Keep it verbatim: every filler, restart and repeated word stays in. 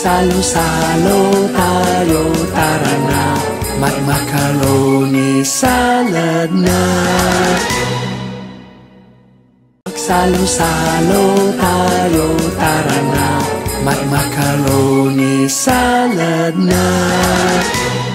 Magsalo-salo tayo, tara na, mag-macaroni salad na. Magsalo-salo tayo, tara na, mag-macaroni salad na.